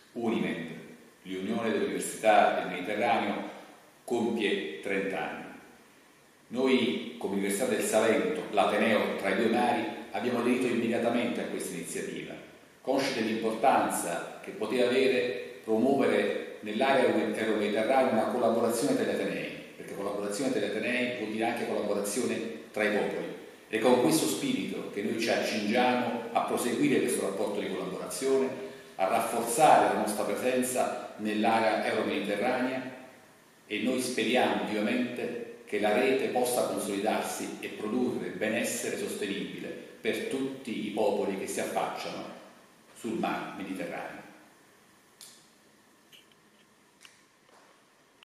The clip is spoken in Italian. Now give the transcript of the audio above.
Unimed, l'Unione delle Università del Mediterraneo, compie 30 anni. Noi, come Università del Salento, l'Ateneo tra i due mari, abbiamo aderito immediatamente a questa iniziativa, consci dell'importanza che poteva avere promuovere nell'area euro-mediterranea una collaborazione tra gli Atenei, perché collaborazione tra gli Atenei vuol dire anche collaborazione tra i popoli. È con questo spirito che noi ci accingiamo a proseguire questo rapporto di collaborazione, a rafforzare la nostra presenza nell'area euro-mediterranea, e noi speriamo vivamente che la rete possa consolidarsi e produrre benessere sostenibile per tutti i popoli che si affacciano sul mar Mediterraneo.